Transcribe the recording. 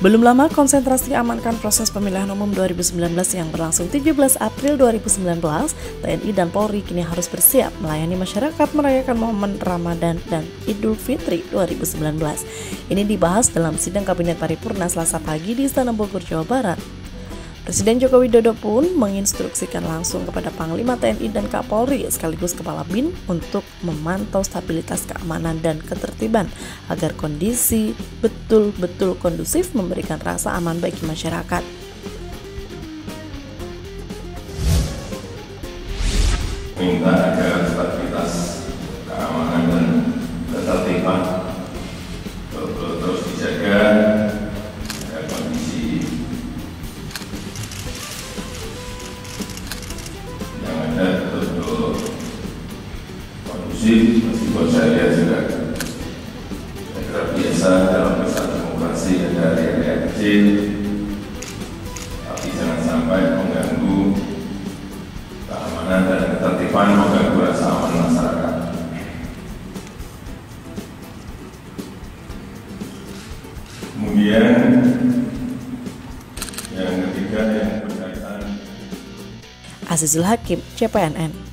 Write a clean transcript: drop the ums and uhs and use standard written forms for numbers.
Belum lama, konsentrasi amankan proses pemilihan umum 2019 yang berlangsung 17 April 2019, TNI dan Polri kini harus bersiap melayani masyarakat merayakan momen Ramadan dan Idul Fitri 2019. Ini dibahas dalam sidang Kabinet Paripurna Selasa pagi di Istana Bogor, Jawa Barat. Presiden Joko Widodo pun menginstruksikan langsung kepada Panglima TNI dan Kapolri sekaligus Kepala BIN untuk memantau stabilitas keamanan dan ketertiban agar kondisi betul-betul kondusif memberikan rasa aman bagi masyarakat. Minta agar stabilitas keamanan dan ketertiban terus dijaga agar kondisi yang ada betul-betul kondusif. Meskipun saya juga biasa dalam pesta demokrasi ada area kecil, tapi jangan sampai mengganggu keamanan dan ketertiban, mengganggu rasa aman masyarakat. Kemudian yang ketiga yang berkaitan Azizul Hakim, CPNN.